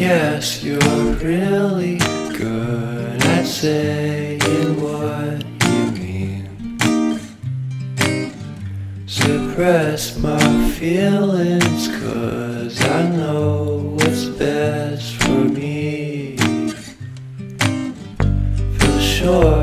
guess you're really good at saying what you mean. Suppress my feelings, 'cause I know what's best for me. Feel sure